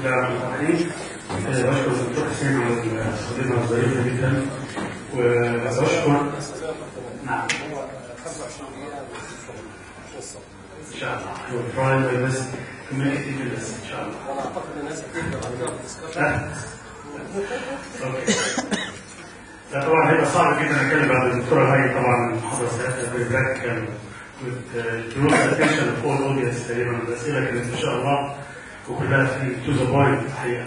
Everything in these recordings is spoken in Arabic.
الله الرحمن الرحيم. بشكر الدكتور حسين على الخدمة الظريفة جدا، وبشكر نعم ان شاء الله هو بس كوميونتي بس ان شاء الله. انا اعتقد الناس هتقدر لا طبعا هيبقى صعب جدا اتكلم بعد الدكتوره هاي. طبعا المحاضره بتاعتها براكتيكال with attention of all audience تقريبا. الاسئله كانت ان شاء الله وكلها في تو ذا بوينت الحقيقه.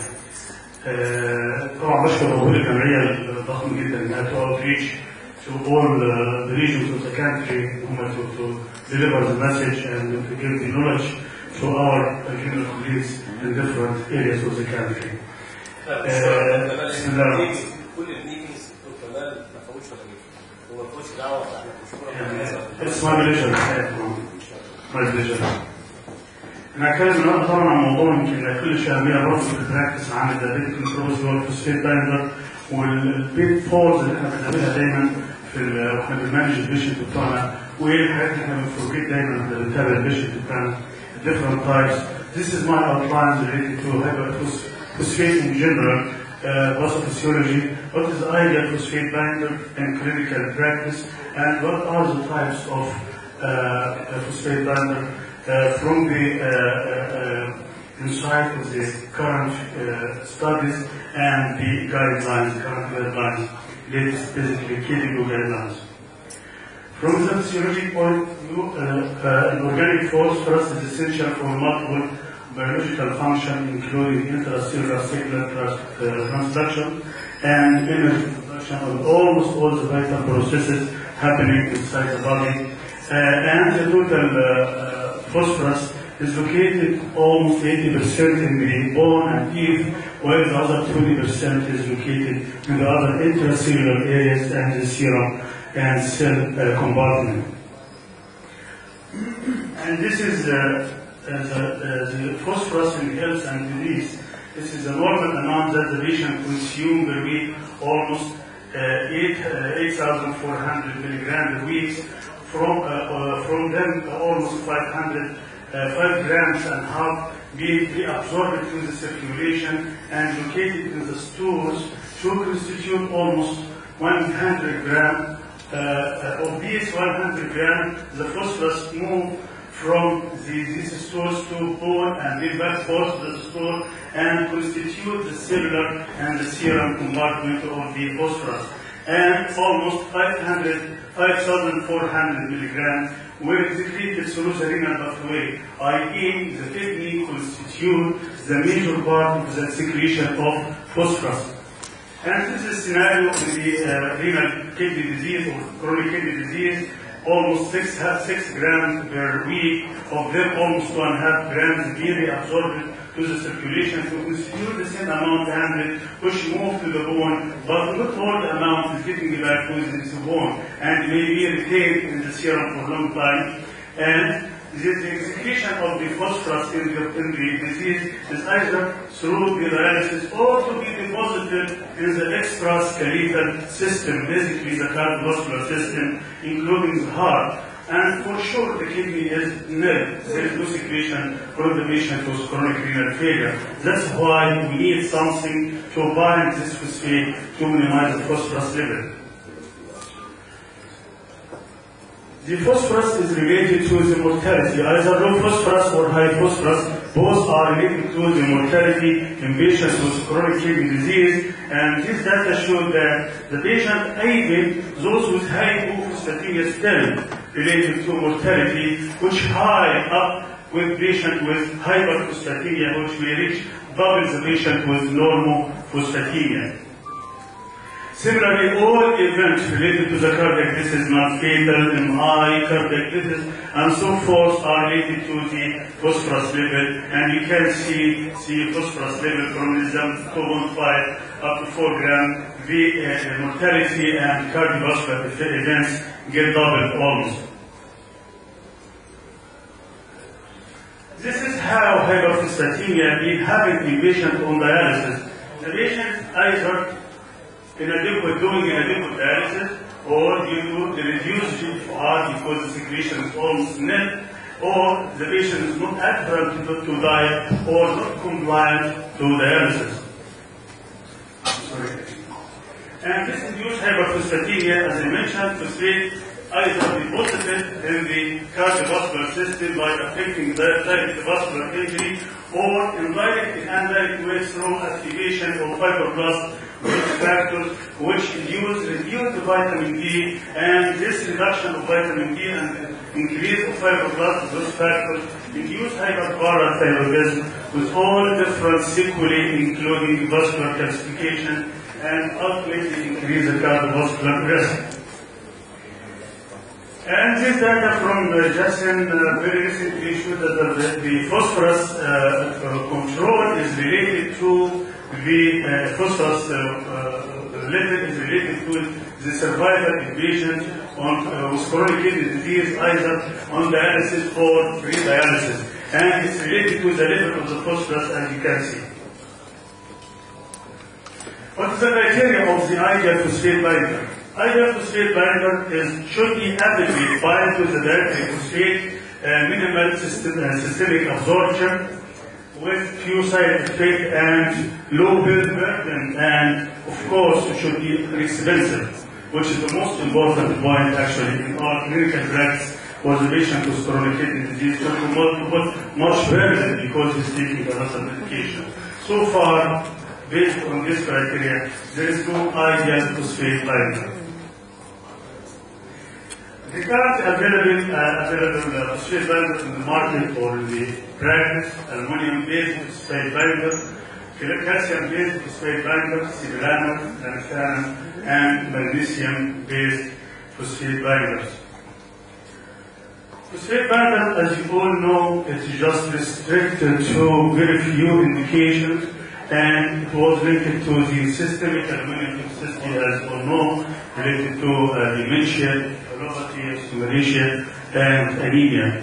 طبعا بشكر مجهود الجمعيه الضخم جدا انها تو outreach to all the regions of the country to deliver the message and to give the knowledge to our junior colleagues in different areas of the country. بسم الله. كل الميتنجز دكتور كمال ما فوتش ولا جه وما فوتش دعوه احنا مشكوره. It's my pleasure. My pleasure. أنا هتكلم النهارده طبعا عن موضوع يمكن كل شيء أهمية برضه في البراكتس عن الدايبيتيك نيكروز والفوسفيت بايندر والبيت فولز اللي احنا بنعملها دايما واحنا بنمانج البيشنت بتاعنا، وايه الحاجات اللي احنا بنفورجيت دايما لما بنتابع البيشنت بتاعنا different types. This is my outline related to hyperphosphate in general, pathophysiology, what is the ideal phosphate binder in clinical practice, and what are the types of phosphate binder from the insight of the current studies and the guidelines, current guidelines, latest basically KDIGO guidelines. From the physiologic point of view, an organic phosphorus is essential for multiple biological function, including intracellular signal transduction and energy production of almost all the vital processes happening inside the body. And the total phosphorus is located almost 80% in the bone and teeth, while the other 20% is located in the other intracellular areas and the serum and cell compartment. And this is the phosphorus in health and disease. This is a normal amount that the patient consumes per week, almost 8,400 milligrams per week. From them, almost 5 grams and half being reabsorbed through the circulation and located in the stools to constitute almost 100 grams. Of these 100 grams, the phosphorus move from these stores to bone and then back forth to the store and constitute the cellular and the serum compartment of the phosphorus. And almost 5,400 milligrams were excreted through the renal pathway, i.e. the kidney constitute the major part of the secretion of phosphorus. And this is a scenario in the renal kidney disease or chronic kidney disease, almost 6 grams per week, of them almost 1.5 grams being reabsorbed to the circulation to constitute the same amount handled, which move to the bone, but not all the amount is getting back to the bone and may be retained in the serum for a long time. And the excretion of the phosphorus in the disease is either through the dialysis or to be deposited in the extraskeletal system, basically the cardiovascular system, including the heart. And for sure, the kidney is nil. There is no secretion from the patient with chronic renal failure. That's why we need something to bind this phosphate to minimize the phosphorus level. The phosphorus is related to the mortality, either low phosphorus or high phosphorus. Both are related to the mortality in patients with chronic kidney disease, and this data show that the patient, even those with hypophosphatemia, still related to mortality, which high up with patient with hyperphosphatemia, which may reach double the patient with normal phosphatemia. Similarly, all events related to the cardiac disease, not fatal, MI, cardiac disease, and so forth are related to the phosphorus level, and you can see phosphorus level from 2.5 up to 4 grams. The mortality and cardiovascular events get doubled almost. This is how hyperphosphatemia is happening in patients on dialysis. The patient either doing inadequate dialysis or due to the reduced GFR because the secretion is almost nil, or the patient is not adherent to diet or not compliant to dialysis. Sorry. And this induced hyperphosphatemia, as I mentioned, to state either deposited in the cardiovascular system by affecting direct vascular injury or indirect and indirect ways through activation of fibroblast factors which induce reduced vitamin D, and this reduction of vitamin D and increase of fibroblast growth factors induce hyperparathyroidism with all different sequelae including vascular calcification and ultimately increase the cardiovascular risk. And this data from Jason very recently showed that the phosphorus control is related to the phosphorus level is related to the survival in patients with chronic kidney disease, either on dialysis or pre-dialysis. And it's related to the level of the phosphorus, as you can see. What is the criteria of the ideal phosphate binder? Ideal phosphate binder should be adequately bind to the dietary phosphate, minimal systemic absorption, with few side effects and low pill burden, and of course it should be inexpensive, which is the most important point actually in our clinical practice for the patient with chronic kidney disease, to put much burden because he's taking a lot of medication. So far, based on this criteria, there is no ideal phosphate binder. The current available phosphate binders in the market or in the practice: aluminum-based phosphate binder, calcium-based phosphate binder, sibulamer, lanthanum, and magnesium-based phosphate binders. Phosphate binder, as you all know, is just restricted to very few indications, and it was linked to the systemic aluminum toxicity, as you all know, related to dementia, osteomalacia, and anemia.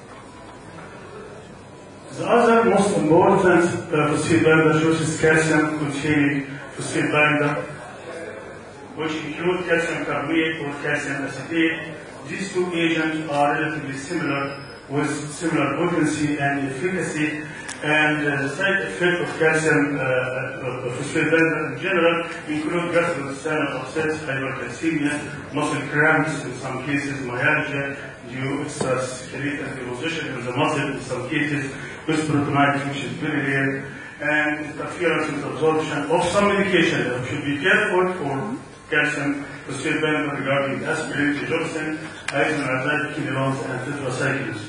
The other most important phosphate binder choices calcium-containing phosphate binder, which include calcium carbonate or calcium acetate. These two agents are relatively similar, with similar potency and efficacy, and the side effect of calcium phosphate binder in general include gastrointestinal upsets, hypercalcemia, muscle cramps, in some cases myalgia, due extraskeletal deposition in the muscle, in some cases with peritonitis, which is very rare, and interference with absorption of some medication. You should be careful for calcium phosphate binder regarding aspirin, digoxin, isoniazid, quinolones, and tetracyclines.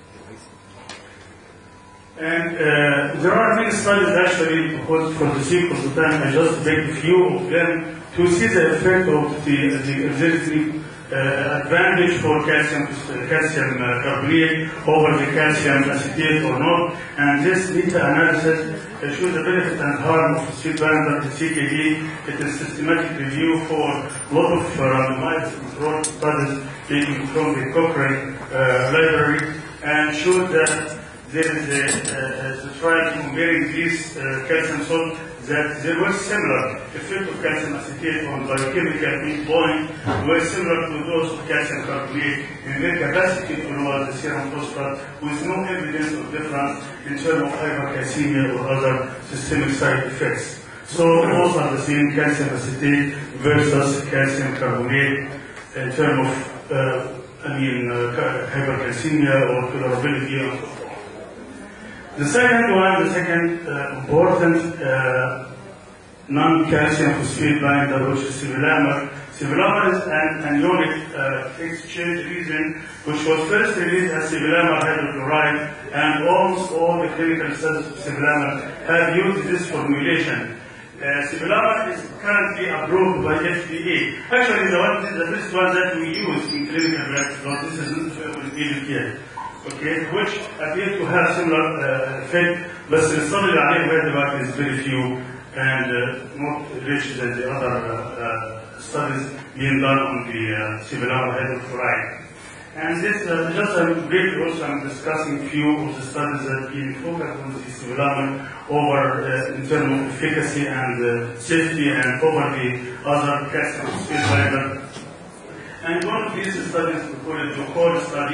And there are many studies actually, because for the sake of the time, I just picked a few of them to see the effect of the advantage for calcium carbonate over the calcium acetate or not. And this meta-analysis shows the benefit and harm of phosphate binder in CKD. It is systematic review for a lot of randomized controlled studies taken from the Cochrane library, and showed that there is a trial comparing these calcium salt, that there was similar effect of calcium acetate on biochemical endpoint, were similar to those of calcium carbonate in their capacity to lower the serum phosphorus, with no evidence of difference in terms of hypercalcemia or other systemic side effects. So both are the same, calcium acetate versus calcium carbonate in terms of hypercalcemia or tolerability and so forth. The second important non-calcium phosphate binder, which is sibulamer. Sibulamer is an anionic exchange reagent, which was first released as sibulamer hydrochloride, and almost all the clinical studies of sibulamer have used this formulation. Sibulamer is currently approved by FDA. Actually, the first one that we use in clinical practice, but this isn't available yet. Okay, which appear to have similar effect, but the study I read about is very few and not rich than the other studies being done on the sibulamer hydrochloride. And this, just briefly also, I'm discussing few of the studies that have been focused on the sibulamer over in terms of efficacy and safety, and over the other calcium phosphate binder. And one of these studies, we call it the core study,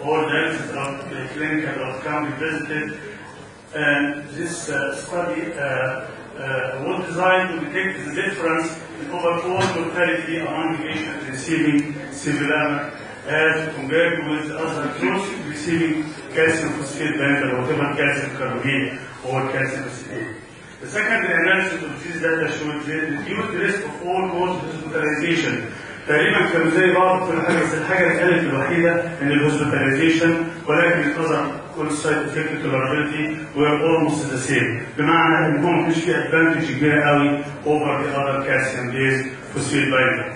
all diagnosis of the clinical outcome visited. And this study was designed to detect the difference in overall mortality among patients receiving sevelamer as compared with other groups receiving calcium phosphate binders or whatever calcium carbonate or calcium acetate. The secondary analysis of this data showed the reduced risk of all cause hospitalization. تقريبا كانوا زي بعض في الحاجه، بس الحاجه اللي قالت الوحيده ان الهوسبيتاليزيشن، ولكن الاذر كل سايد افكت tolerability were almost the same. بمعنى ان هو ما فيش فيه ادفانتج كبيره قوي over the other calcium based phosphate binder.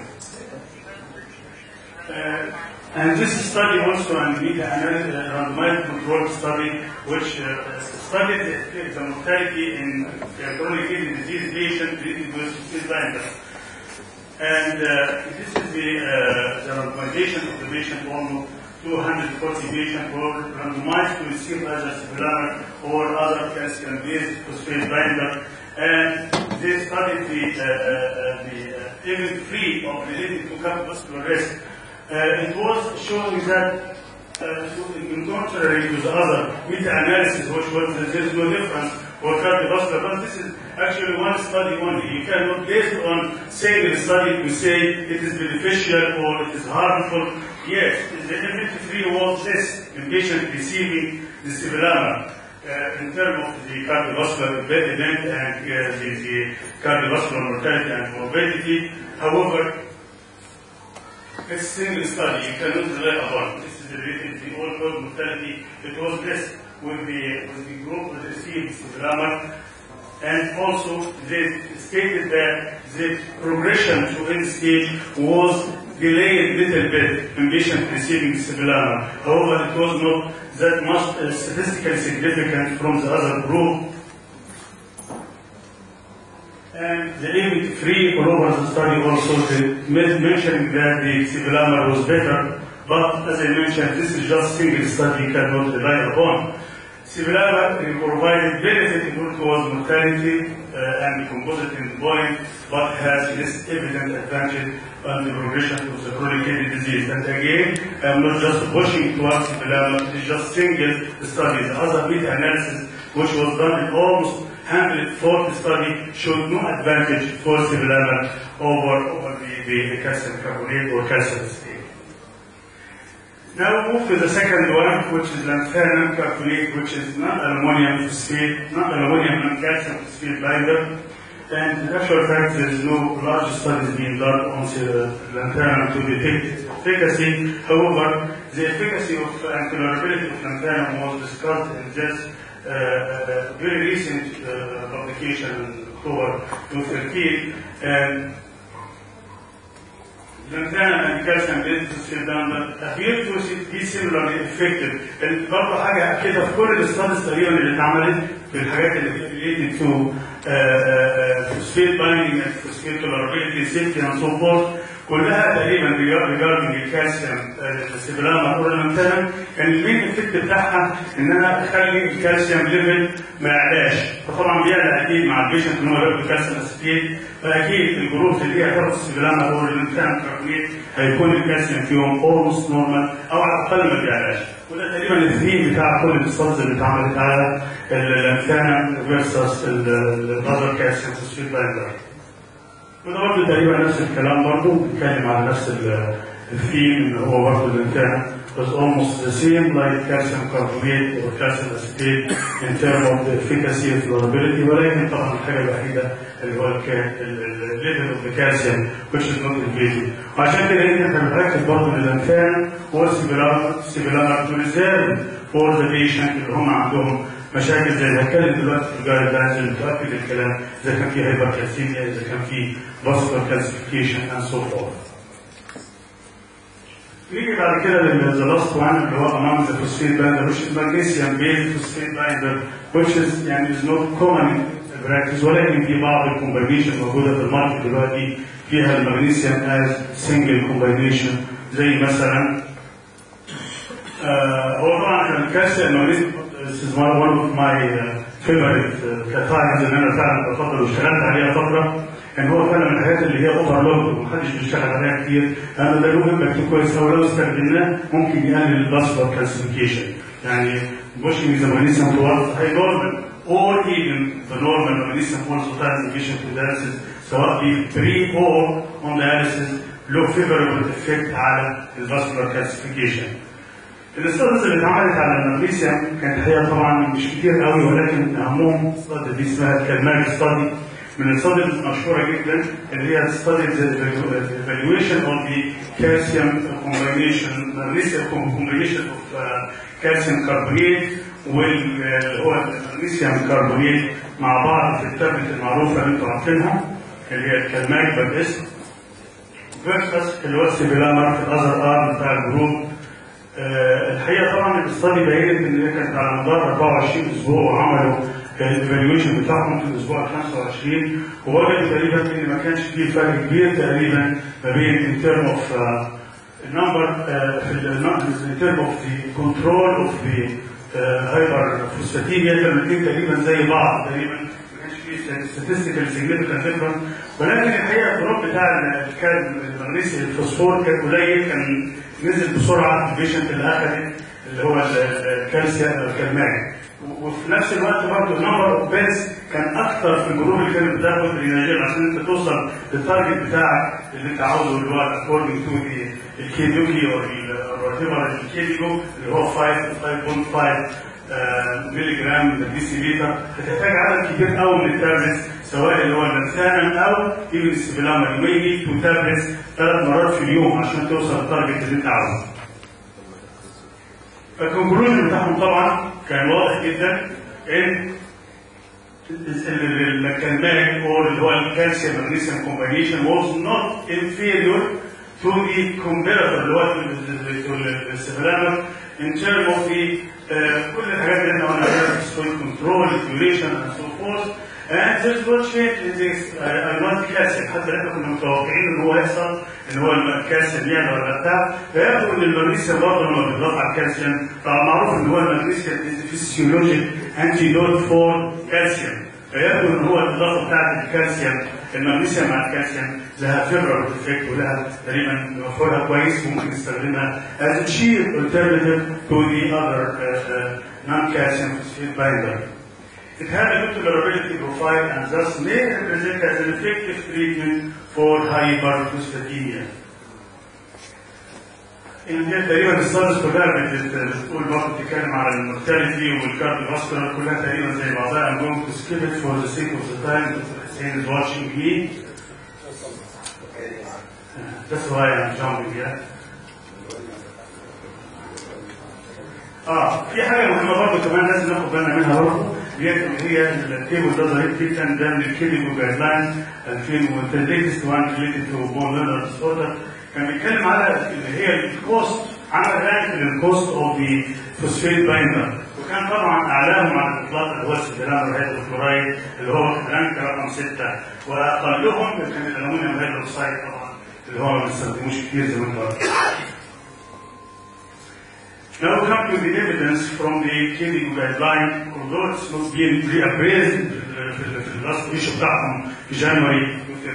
And this study also and randomized controlled study which studied the mortality in chronic kidney disease patients treated with phosphate binders. And this is the randomization of the patient. Almost 240 patients were randomized to receive either sevelamer or other calcium-based phosphate binder, and they studied the event-free of related to cardiovascular risk. It was showing that, in contrary to the other meta-analysis, which was that there is no difference for cardiovascular, but this is actually one study only. You cannot, based on single study, to say it is beneficial or it is harmful. Yes, the event-free was this in patients receiving the sevelamer in terms of the cardiovascular event and the cardiovascular mortality and morbidity. However, it's a single study, you cannot rely upon. This is the all-cause mortality. It was this with the group that received sevelamer. And also, they stated that the progression to end stage was delayed a little bit in patients receiving sevelamer. However, it was not that much statistically significant from the other group. And the event-free all over the study also mentioning that the sevelamer was better, but as I mentioned, this is just single study, cannot rely upon. Sevelamer provided benefit in all-cause mortality and composite endpoint, but has less evident advantage on the progression of the chronic kidney disease. And again, I'm not just pushing towards sevelamer, it is just single study. The other meta-analysis, which was done in almost 140 study, showed no advantage for sevelamer over the calcium carbonate or calcium acetate. Now we move to the second one, which is lanthanum carbonate, which is not aluminum phosphate, not aluminum and calcium phosphate binder. And in actual fact, there is no large studies being done on lanthanum to detect efficacy. However, the efficacy of and tolerability of lanthanum was discussed in this very recent publication in October 2013. And lanthanum and calcium-based phosphate binder appear to be similarly effective. برضه حاجه كده في كل الاستاديز تقريبا اللي اتعملت في الحاجات اللي related to phosphate binding and phosphate tolerability, safety and so forth, كلها تقريبا regarding الكالسيوم sevelamer or lanthanum كان المين افكت بتاعها ان انا اخلي الكالسيوم ليفل ما يعلاش، فطبعا بيعلى اكيد مع البيشنت ان هو ياخد كالسيوم اسيتيت، فاكيد الجروب اللي هي هتاخد sevelamer or lanthanum carbonate هيكون الكالسيوم فيهم almost normal او على الاقل ما بيعلاش. وده تقريبا الثيم بتاع كل الاستاديز اللي اتعملت على اللانثانم فيرسس الاذر كالسيوم فوسفيت بايندر. وده برضه تقريبا نفس الكلام، برضه بيتكلم على نفس الثيم ان هو برضه اللانثانم was almost the same like calcium carbonate or calcium acetate in terms of the efficacy and tolerability، ولكن طبعا الحاجه الوحيده اللي هو الليفل اوف ذا كالسيوم which is not invasive. وعشان كده احنا بنركز برضه ان اللانثانم هو similar to reserve for the patient اللي هم عندهم مشاكل زي اللي هتكلم دلوقتي في الجايد لاينز اللي بتؤكد الكلام، اذا كان في هايبركالسيميا، اذا كان في vascular calcification and so forth. نيجي بعد كده للذا لاست وان اللي هو among the phosphate binder which is magnesium based phosphate binder which is يعني is not common practice، ولكن في بعض الكومباينيشن موجوده في الماركت دلوقتي فيها المغنيسيوم as single combination، زي مثلا هو طبعا الكالسيوم المغنيسيوم this is one of my favorite times ان انا فعلا بفضل واشتغلت عليها فتره. كان هو فعلا من الحاجات اللي هي اوفر لود ومحدش بيشتغل عليها كتير، لانه ده له امباكت كويس قوي لو استخدمناه ممكن يقلل الباسفور كالسيفيكيشن. يعني pushing the magnesium towards high normal or even the normal magnesium pulsatile to dialysis سواء في pre or on dialysis له favorable effect على الفاسكولار كالسيفيكيشن. الاستاديز اللي اتعملت على المغنيسيوم كانت هي طبعا مش كتير قوي، ولكن اهمهم استادي دي اسمها كالماج ستادي، من الستاديز المشهوره جدا اللي هي ستاديز ايفالويشن اوف ذا كالسيوم كومبينيشن مغنيسيوم كومبينيشن اوف كالسيوم كربونيت واللي هو المغنيسيوم كربونيت مع بعض في التابلت المعروفه اللي انتم عارفينها اللي هي الكالماج بالاسم فيرسس اللي هو السيبيلامر في الاذر ارم بتاع الجروب. الحقيقه طبعا الاستادي بينت ان هي كانت على مدار 24 اسبوع وعملوا الايفالويشن بتاعهم في الاسبوع ال 25 ووجدوا تقريبا ان ما كانش فيه فرق كبير تقريبا ما بين ان ترم اوف النمبر في ان ترم اوف ذا كنترول اوف ذا هايبر فوسفاتيميا. الاثنين تقريبا زي بعض تقريبا، ما كانش فيه statistical significant difference، ولكن الحقيقه الدروب بتاع المغنيسيوم الفوسفور كان قليل، كان نزل بسرعه البيشنت اللي اخذت اللي هو الكالسيوم الكالماج. وفي نفس الوقت برضه النمبر اوف بيلز كان اكثر في الجروب اللي كانت بتاخد ريناجين عشان انت توصل للتارجت بتاعك اللي انت عاوزه اللي هو اكوردنج تو الكيدوكي او الراتيبر الكيديجو اللي هو 5 5.5 مللي جرام دي سي لتر. هتحتاج عدد كبير قوي من التابلتس سواء اللي هو اللانثانم او ايفن السيبيلامر يميجي تو تابلتس 3 مرات في اليوم عشان توصل للتارجت اللي انت عاوزه. فالكونكلوجن بتاعهم طبعا كان واضح جدا ان الكالماج او اللي هو الكالسيوم مغنيسيوم كومبينيشن was not inferior to the comparator اللي هو السيبيلامر in terms of the كل الحاجات اللي احنا قلنا عليها ستول كنترول ريجوليشن اند سو فورث. and there's no change in this ionic calcium حتى احنا كنا متوقعين ان هو يحصل ان هو الكالسيوم يعلى ولا بتاع. فيبدو ان المغنيسيوم برضه لما بيضاف على الكالسيوم طبعا معروف ان هو المغنيسيوم فيسيولوجيك انتي دوت فور كالسيوم، فيبدو ان هو الاضافه بتاعت الكالسيوم المغنيسيوم مع الكالسيوم لها فيبرال افكت ولها تقريبا مفعولها كويس وممكن نستخدمها as a cheap alternative to the other non-calcium phosphate binder. It had a good tolerability profile and thus may represent as an effective treatment for hyperphosphatemia. هي تقريبا الستاديز كلها بتقول برضه بتتكلم على المورتاليتي والكارديوفاسكولار كلها تقريبا زي بعضها. I'm going to skip it for the sake of the time. Hussein is watching me. That's why I'm jumping here. في حاجة مهمة برضه كمان لازم ناخد بالنا منها برضه، هي التيبل ده ظريف جدا ده من الكيديجو جايد لاين 2000 ليتست وان ريليتد تو بون ليرنر ديسوردر. كان بيتكلم على اللي هي الكوست، عمل رانك للكوست اوف ذا فوسفيت بايندر، وكان طبعا اعلاهم على الاطلاق اللي هو السيبيلامر هيدروكلورايد اللي هو رانك رقم 6، واقلهم كان الالومنيوم هيدروكسايد طبعا اللي هو ما بنستخدموش كتير زي ما انتم عارفين. Now we come to the evidence from the KDIGO guideline, although it's not being reappraised في last issue بتاعهم في January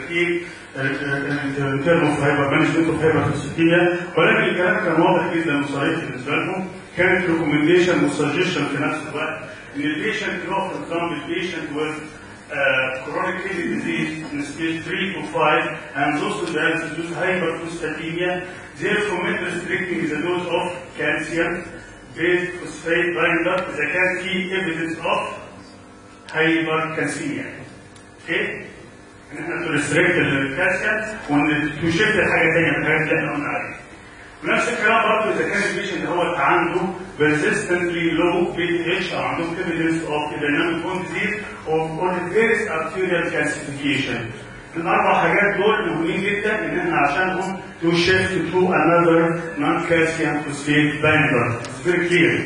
2013 in terms of management of hyperphosphatemia، ولكن الكلام كان واضح جدا وصريح بالنسبه لهم. كانت recommendation وسجشن في نفس الوقت ان البيشنت لو for example patient with chronic kidney disease in stage 3 to 5 and those with dialysis hyperphosphatemia, they recommend restricting the dose of calcium-based phosphate binder إذا كان في evidence of hypercalcemia. Okay? إن إحنا تريستريكت الكالسيوم ونشفت حاجة تانية من الحاجات اللي إحنا قلنا عليها. ونفس الكلام برضه إذا كان البيشنت هو عنده persistently low PTH أو عندهم evidence of dynamic bone disease or various arterial calcification. الأربع حاجات دول مهمين جدا إن إحنا عشانهم to shift to another non-calcium phosphate binder. It's very clear.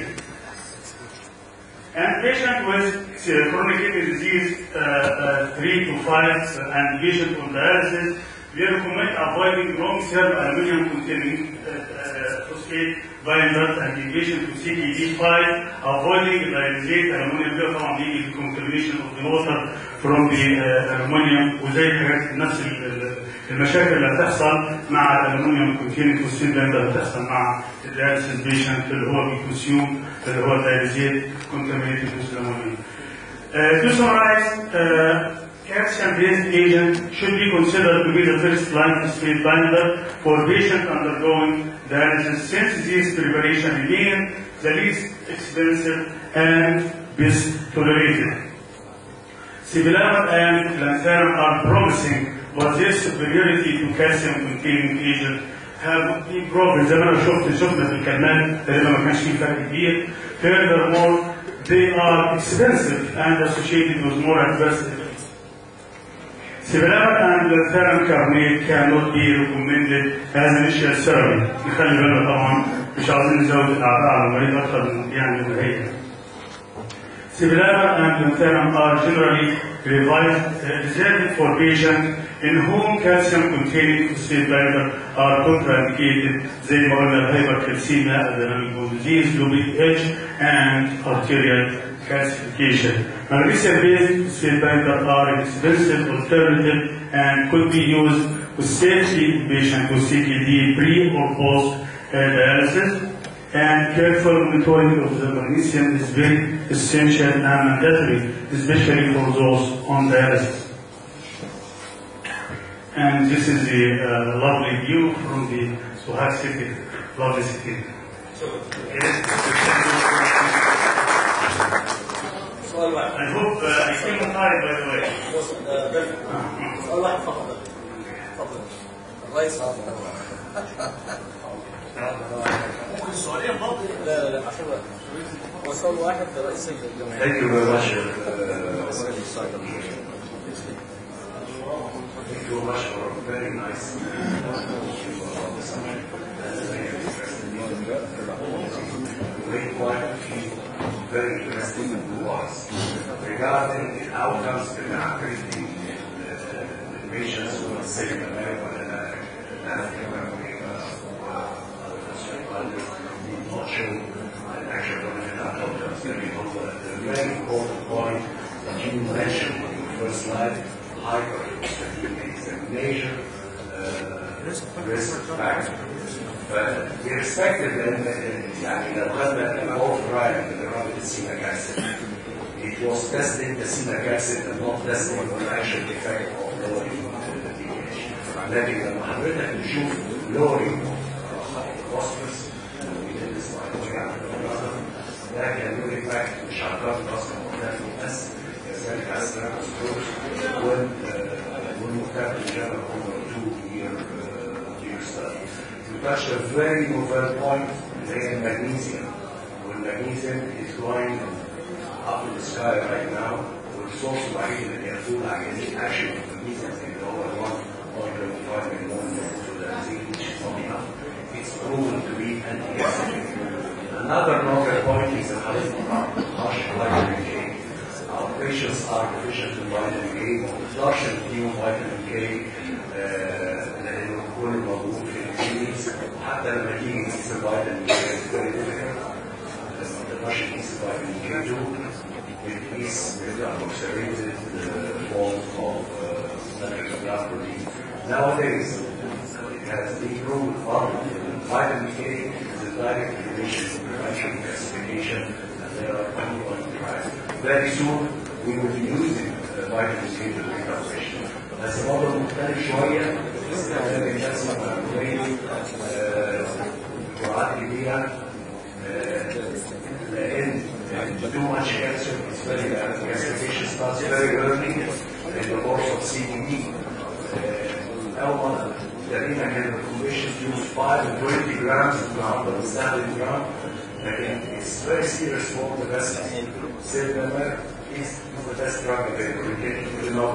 And patient with chronic kidney disease 3 to 5 and patient on dialysis, we recommend avoiding long-term aluminum-containing phosphate binders and deviation to CTD5, avoiding dialysate aluminum ده طبعا بيجي في contamination of the water from the aluminum وزي حاجات نفس المشاكل اللي بتحصل مع الالومنيوم containing phosphate binder اللي بتحصل مع الدياليسيس بيشنت اللي هو بيكونسيوم اللي هو dialysate contaminated with aluminum. To summarize, calcium-based agent should be considered to be the first line phosphate binder for patients undergoing dialysis since these preparation remain the least expensive and best tolerated. Sibularium and lanthanum are promising, but their superiority to calcium-containing agent have been proven. زي ما شفنا في الكلمات تقريبا ما كانش فيه فرق كبير. Furthermore, they are expensive and associated with more adverse effects. Sibularium and lanthanum carbonate cannot be recommended as initial therapy. نخلي بالنا طبعا مش عاوزين نزود الأعباء على المريض أكثر من يعني من هي. Sibularium and lanthanum are generally reserved for patients in whom calcium-containing phosphate binder are contraindicated, زي ما قلنا الهايبركالسيميا, adrenal bone disease, low pH, and arterial calcification. Magnesium-based phosphate binders are an expensive alternative and could be used with safety in patients with CKD pre or post dialysis. And careful monitoring of the magnesium is very essential and mandatory, especially for those on dialysis. And this is the lovely view from the Suhag city, lovely city. I hope I came on time, by the way. سؤال واحد فقط. تفضل. الرئيس ممكن سؤالين برضه؟ لا عشان هو سؤال واحد لرئيس الجمعية. Thank you very much. Thank you very much for a very nice very interesting was regarding the outcomes in treating patients who are sick and the very important point that you mentioned in the first slide, hyperextension is a major risk factor. But irrespective يعني لو خدنا الأول رايح للرابط السينيك acid, it was testing the senic acid and not testing the actual effect of lowering the pH. لكن لما حضرتك نشوف lowering phosphorus ده كان له إيفاكت مش على الضغط أصلا وكان بس كذلك على السيركوسكوب والمكتب جاب over 2-year study. You touched a very novel point in magnesium. When magnesium is going up in the sky right now, والصوص الوحيد اللي بيقول عجيني actually magnesium اللي هو 1.25 million to the zinc which is not enough. It's proven to be anti-acidic. Another novel point is the harsh vitamin K. Our patients are deficient in vitamin K, production of new vitamin K لأنه كل موجود في الكلينيكس وحتى لما تيجي تقيس الفيتامين K very difficult. لما تقدرش تقيس الفيتامين K2 بتقيس approximated form of blood protein. Nowadays it has been proven vitamin K is a direct relation to prevention calcification, and there are ongoing trials. Very soon we will be using vitamin K to treat our patients. بس برضه مختلف شويه استخدام الكالسيوم والكلوريد جرعات كبيره لان too much calcium is very bad. Calcification starts very early in the course of CBD. أول تقريبا كان recommendation to use 5 and 20 grams to 170 grams. Again, it's very serious for the best. Silver is the best drug available. You know,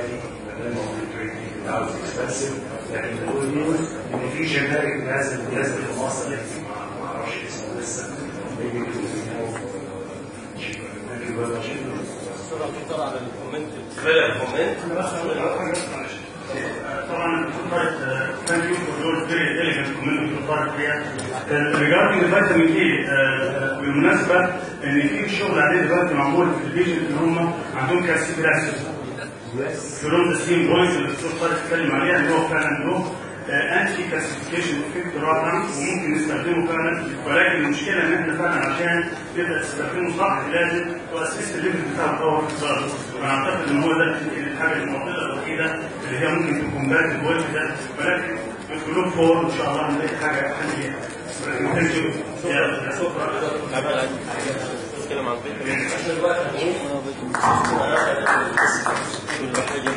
now it's expensive. لكن good news إن في generic لازم في مصر ما أعرفش اسمه لسه. Maybe it will be more cheaper. Thank you very much. الصورة بتطلع على الكومنت. طبعا thank you for those very elegant comments here. Regarding the vitamin A بالمناسبه ان في شغل عليه دلوقتي معمول في الفيجن ان هم عندهم كالسيفيراسيس. فروم ذا سيم بوينت اللي الدكتور طارق اتكلم عليها ان هو فعلا له انتي كالسيفيكيشن افكت رائع وممكن نستخدمه فعلا، ولكن المشكله ان احنا فعلا عشان تبدا تستخدمه صح لازم تؤسس الليفل بتاع الباور في الصدر. وانا اعتقد ان هو ده الحاجه المعضله الوحيده اللي هي ممكن تكون بات الوجه ده، ولكن كلهم فور ان شاء الله نلاقي حاجه احسن فيها. شكرا.